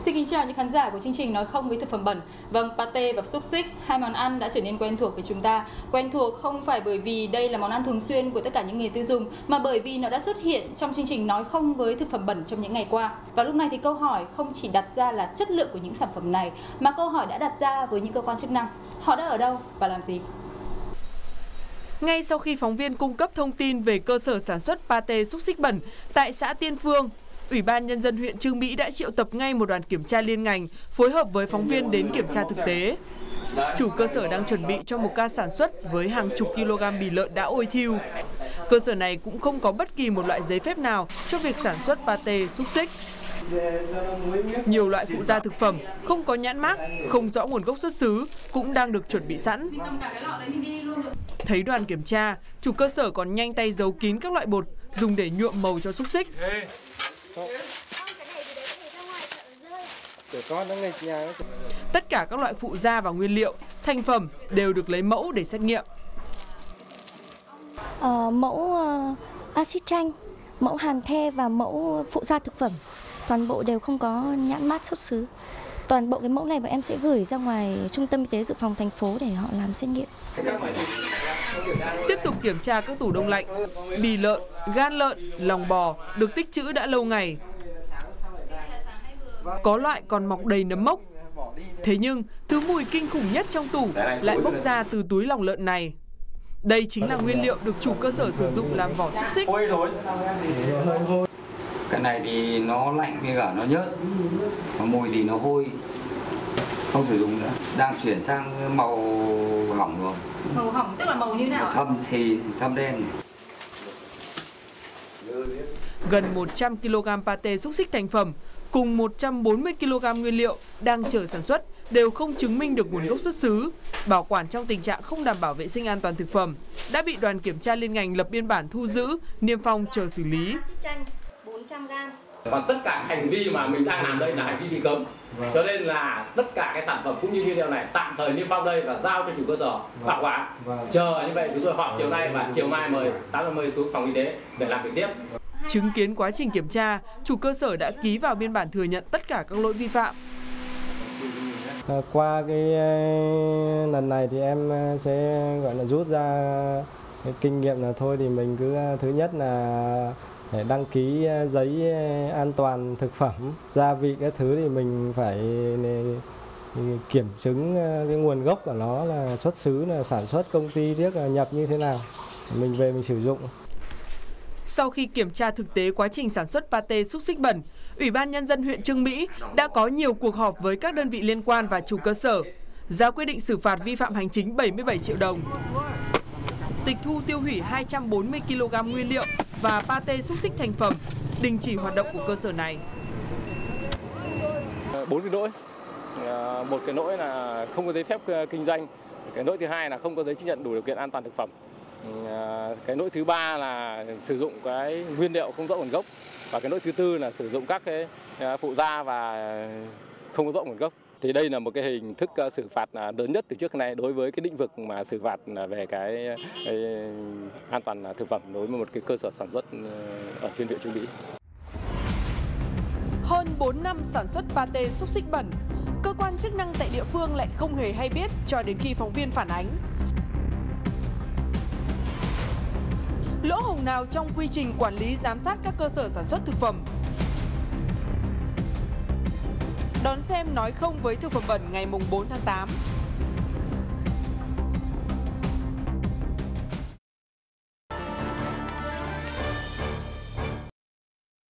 Xin kính chào những khán giả của chương trình Nói không với thực phẩm bẩn. Vâng, pate và xúc xích, hai món ăn đã trở nên quen thuộc với chúng ta. Quen thuộc không phải bởi vì đây là món ăn thường xuyên của tất cả những người tiêu dùng, mà bởi vì nó đã xuất hiện trong chương trình Nói không với thực phẩm bẩn trong những ngày qua. Và lúc này thì câu hỏi không chỉ đặt ra là chất lượng của những sản phẩm này, mà câu hỏi đã đặt ra với những cơ quan chức năng. Họ đã ở đâu và làm gì? Ngay sau khi phóng viên cung cấp thông tin về cơ sở sản xuất pate xúc xích bẩn tại xã Tiên Phương, Ủy ban Nhân dân huyện Chương Mỹ đã triệu tập ngay một đoàn kiểm tra liên ngành phối hợp với phóng viên đến kiểm tra thực tế. Chủ cơ sở đang chuẩn bị cho một ca sản xuất với hàng chục kg bì lợn đã ôi thiu. Cơ sở này cũng không có bất kỳ một loại giấy phép nào cho việc sản xuất pate xúc xích. Nhiều loại phụ gia thực phẩm không có nhãn mác, không rõ nguồn gốc xuất xứ cũng đang được chuẩn bị sẵn. Thấy đoàn kiểm tra, chủ cơ sở còn nhanh tay giấu kín các loại bột dùng để nhuộm màu cho xúc xích. Tất cả các loại phụ gia và nguyên liệu, thành phẩm đều được lấy mẫu để xét nghiệm. Mẫu axit chanh, mẫu hàn the và mẫu phụ gia thực phẩm, toàn bộ đều không có nhãn mác xuất xứ. Toàn bộ cái mẫu này bọn em sẽ gửi ra ngoài Trung tâm Y tế Dự phòng thành phố để họ làm xét nghiệm. Tiếp tục kiểm tra các tủ đông lạnh, bì lợn, gan lợn, lòng bò được tích trữ đã lâu ngày. Có loại còn mọc đầy nấm mốc. Thế nhưng, thứ mùi kinh khủng nhất trong tủ lại bốc ra từ túi lòng lợn này. Đây chính là nguyên liệu được chủ cơ sở sử dụng làm vỏ xúc xích. Cái này thì nó lạnh với cả nó nhớt, mùi thì nó hôi, không sử dụng nữa. Đang chuyển sang màu hỏng rồi. Màu hỏng tức là màu như nào? Thâm thì thâm đen. Gần 100 kg pate xúc xích thành phẩm cùng 140 kg nguyên liệu đang chờ sản xuất đều không chứng minh được nguồn gốc xuất xứ, bảo quản trong tình trạng không đảm bảo vệ sinh an toàn thực phẩm, đã bị đoàn kiểm tra liên ngành lập biên bản thu giữ, niêm phong chờ xử lý. 400g. Và tất cả hành vi mà mình đang làm đây là hành vi bị cấm. Cho nên là tất cả cái sản phẩm cũng như điều này tạm thời niêm phong đây và giao cho chủ cơ sở bảo quản. Chờ như vậy chúng tôi họp chiều nay và chiều mai mời 8h xuống phòng y tế để làm việc tiếp. Chứng kiến quá trình kiểm tra, chủ cơ sở đã ký vào biên bản thừa nhận tất cả các lỗi vi phạm. Qua cái lần này thì em sẽ gọi là rút ra cái kinh nghiệm là thôi thì mình cứ thứ nhất là để đăng ký giấy an toàn thực phẩm, gia vị cái thứ thì mình phải kiểm chứng cái nguồn gốc của nó là xuất xứ, là sản xuất công ty biết là nhập như thế nào, mình về mình sử dụng. Sau khi kiểm tra thực tế quá trình sản xuất pate xúc xích bẩn, Ủy ban Nhân dân huyện Chương Mỹ đã có nhiều cuộc họp với các đơn vị liên quan và chủ cơ sở, ra quyết định xử phạt vi phạm hành chính 77 triệu đồng. Tịch thu tiêu hủy 240 kg nguyên liệu và pate xúc xích thành phẩm, đình chỉ hoạt động của cơ sở này. 4 cái lỗi. Một cái lỗi là không có giấy phép kinh doanh, cái lỗi thứ hai là không có giấy chứng nhận đủ điều kiện an toàn thực phẩm. Cái lỗi thứ ba là sử dụng cái nguyên liệu không rõ nguồn gốc, và cái lỗi thứ tư là sử dụng các cái phụ gia và không có rõ nguồn gốc. Thì đây là một cái hình thức xử phạt lớn nhất từ trước này đối với cái lĩnh vực mà xử phạt về cái an toàn thực phẩm đối với một cái cơ sở sản xuất ở trên huyện Chương Mỹ. Hơn 4 năm sản xuất pate xúc xích bẩn, cơ quan chức năng tại địa phương lại không hề hay biết cho đến khi phóng viên phản ánh. Lỗ hổng nào trong quy trình quản lý giám sát các cơ sở sản xuất thực phẩm? Đón xem Nói không với thực phẩm bẩn ngày 4 tháng 8.